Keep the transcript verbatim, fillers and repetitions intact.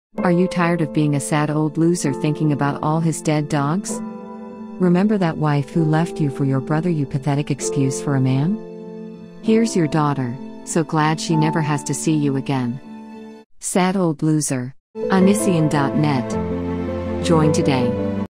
Are you tired of being a sad old loser thinking about all his dead dogs? Remember that wife who left you for your brother, you pathetic excuse for a man? Here's your daughter, so glad she never has to see you again. Sad old loser. Onision dot net. Join today.